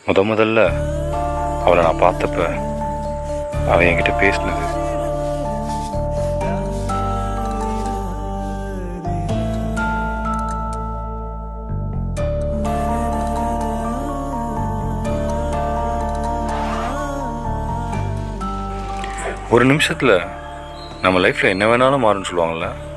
முதல்ல அவளை நான் பார்த்தப்ப அவன் என்கிட்ட பேசினது ஒரு நிமிஷத்தில் நம்ம லைஃப்பில் என்ன வேணாலும் மாறும்னு சொல்லுவாங்கள்ல,